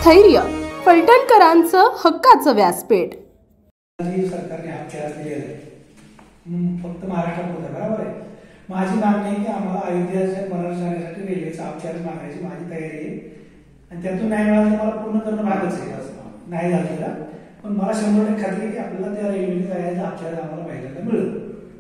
स्थैर्य फलटणकरांचं हक्काचं व्यासपीठ। सरकारने अभ्यास दिलेला आहे, फक्त महाराष्ट्रापुरता बरोबर आहे। माझी मागणी आहे की आम्हाला अयोध्येच्या बनारस जाण्यासाठी रेल्वेचा अभ्यास मागण्याची माझी तयारी आहे आणि त्यातून नाही मिळालं तर मला पूर्ण करणं भागच आहे। नाही झालेला पण मला 100% खात्री आहे की आपल्याला त्या रेल्वेने जायचा अभ्यास आम्हाला पाहिजे मिळेल।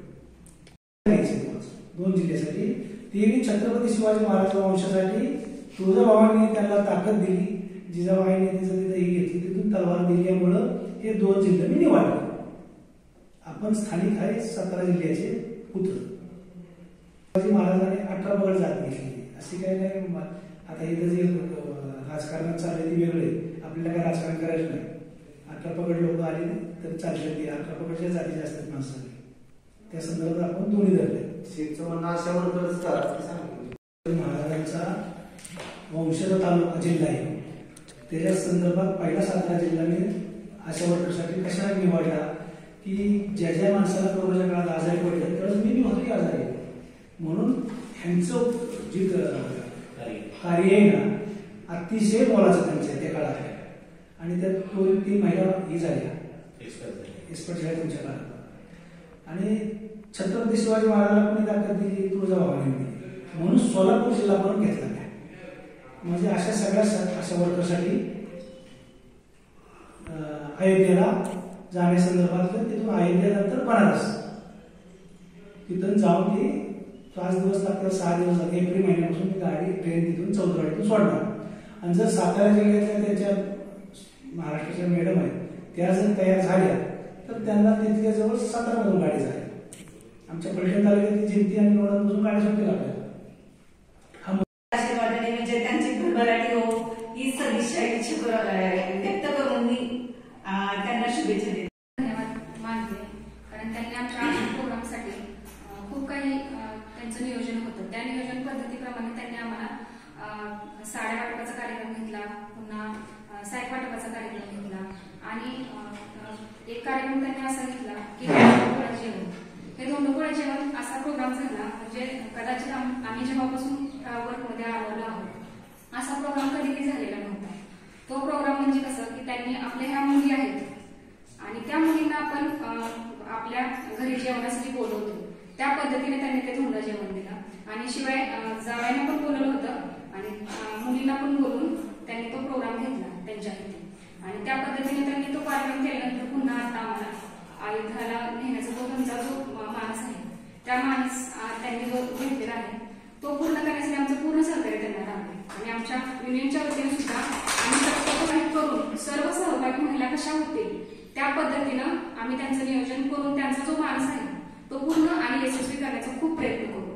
दोन जिल्ह्यासाठी ती छत्रपती शिवाजी महाराज वंशासाठी तुळजाभवानी त्यांना ताकद दिली, जिजाबाईने तिचं तिथं ही घेतली, तिथून तलवार दिल्यामुळे हे दोन जिल्हे मी निवडले। आपण स्थानिक आहे 17 जिल्ह्याचे पुत्र। शिवाजी महाराजांनी 18 पगड जात घेतली, अशी काही नाही। आता इथं जे राजकारणात चालले ते वेगळे, आपल्याला काय राजकारण करायचं नाही। 18 पगड लोक आले तर चालले, ते 18 पगडच्या जाती जास्त माणसं त्या संदर्भात आपण दोन्ही धरले। शेतचं म्हणणं अशावर महाराजांचा वंशज तालुका जिल्हा आहे, त्याच्या संदर्भात पहिला 17 जिल्ह्याने अशा वर्षासाठी कशा निवडला की ज्या ज्या माणसाला कोरोनाच्या काळात आजारी पडले त्यावेळेस मी होतो आजारी, म्हणून ह्यांचं जे कार्य आहे ना अतिशय मोलाचं त्यांच्या त्या काळात। आणि त्यात ती महिला ही झाल्या एक्सपर्ट झाल्या तुमच्या काळात। आणि छत्रपती शिवाजी महाराजांना कोणी ताकद दिली, तुळजाभवानी, म्हणून सोलापूर जिल्हा पण घेतला नाही। म्हणजे अशा सगळ्या अशा वर्षासाठी अयोध्येला जाण्यासंदर्भातलं तिथून अयोध्येनंतर बनारस तिथून जाऊन ती 5 दिवस लागतात, 6 दिवस लागतात। एप्रिल महिन्यापासून ती गाडी ट्रेन तिथून चौदवाडीतून सोडणार। आणि जर सातारा जिल्ह्यातल्या त्यांच्या महाराष्ट्राच्या मॅडम आहेत त्या जर तयार झाल्या तर त्यांना तिथल्या जवळ 17 मधून गाडी झाली। आमच्या फलटण तालुक्यात जिंती आणि नोडांपासून गाडी सुटली आपल्याला। म्हणजे त्यांची भरभराटी हो ही सदिच्छा व्यक्त करून मी त्यांना शुभेच्छा देते, धन्यवाद मानते। कारण त्यांनी आमच्या प्रोग्रामसाठी खूप काही त्यांचं नियोजन होतं, त्या नियोजन पद्धतीप्रमाणे त्यांनी आम्हाला साड्या वाटपाचा कार्यक्रम घेतला, पुन्हा सायक वाटपाचा कार्यक्रम घेतला आणि एक कार्यक्रम त्यांनी असा घेतला की धोंडपोळा जेवण। हे धोंडपोळा जेवण असा प्रोग्राम झाला म्हणजे कदाचित आम्ही जेव्हापासून वर्कमध्ये आलेलो आहोत असा प्रोग्राम कधीही झालेला नव्हता। तो प्रोग्राम म्हणजे कसं की त्यांनी आपल्या ह्या मुली आहेत आणि त्या मुलींना आपण आपल्या घरी जेवणासाठी बोलवतो, त्या पद्धतीने त्यांनी ते धोंड जेवण दिलं आणि शिवाय जावयांना पण बोलवलं होतं आणि मुलींना पण बोलून त्यांनी तो प्रोग्राम घेतला त्यांच्या इथे आणि त्या पद्धतीने त्यांनी तो कार्यक्रम केल्यानंतर पुन्हा आता आम्हाला अयोध्येला नेण्याचा तो त्यांचा जो मानस आहे त्या मानस त्यांनी जो घेतलेला आहे तो पूर्ण करण्यासाठी आमचं पूर्ण सहकार्य त्यांना लागले आणि आमच्या युनियनच्या वतीने सुद्धा आम्ही प्रत्येक करून सर्व सहभागी महिला कशा होतील त्या पद्धतीनं आम्ही त्यांचं नियोजन करून त्यांचा जो मानस आहे तो पूर्ण आणि यशस्वी करण्याचा खूप प्रयत्न करू।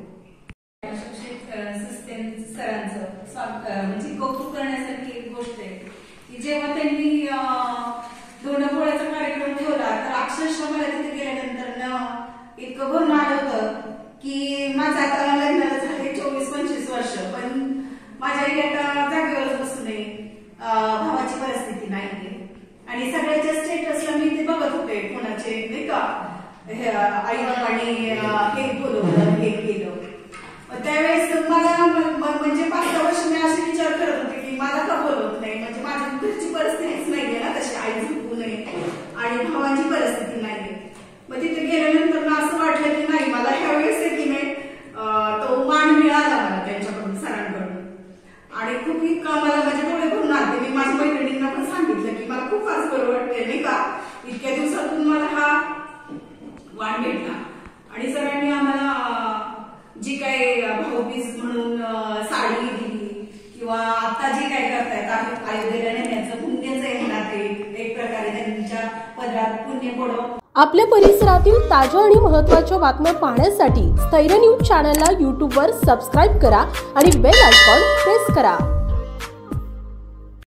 सरांचं म्हणजे कौतुक करण्यासारखी एक गोष्ट आहे की जेव्हा त्यांनी धोंडपोळ्याचा कार्यक्रम ठेवला तर अक्षरशः मला तिथे गेल्यानंतर इतकं भरून आलं होतं की माझं आता लग्नाला झाले 24-25 वर्ष पण माझ्या आता जागेवरच बसू नये, भावाची परिस्थिती नाहीये आणि सगळ्याच्या स्टेटसला मी ते बघत होते कोणाचे नाही का आई बाबांनी हे बोलवलं हे केलं। त्यावेळेस मला म्हणजे 5-6 वर्ष मी असे विचार करत होते की मला का बोलवत नाही, म्हणजे माझ्या घरची परिस्थितीच नाहीये ना तशी आई झोपू नये आणि भावाची परिस्थिती नाहीये। मग तिथे गेल्यानंतर असं वाटलं की नाही मला ह्यावेळेस की नाही तो मान मिळाला मला त्यांच्याकडून सरांकडून आणि खूप इतका मला माझे डोळे भरून आले। मी माझ्या मैत्रिणींना पण सांगितलं की मला खूप आज बरं वाटतंय नाही का, इतक्या दिवसातून मला हा वाण भेटला आणि सरांनी आम्हाला जी काही भाऊबीज म्हणून साडी दिली किंवा आता जे काय करतायत अयोध्येला नेण्याचं पुण्याचं येणार एक प्रकारे त्यांच्या पदरात पुण्य पडो। आपल्या परिसरातील ताज्या आणि महत्त्वाच्या बातम्या पाहण्यासाठी स्थैर्य न्यूज चॅनलला यूट्यूबवर सबस्क्राईब करा आणि बेल आयकॉन प्रेस करा।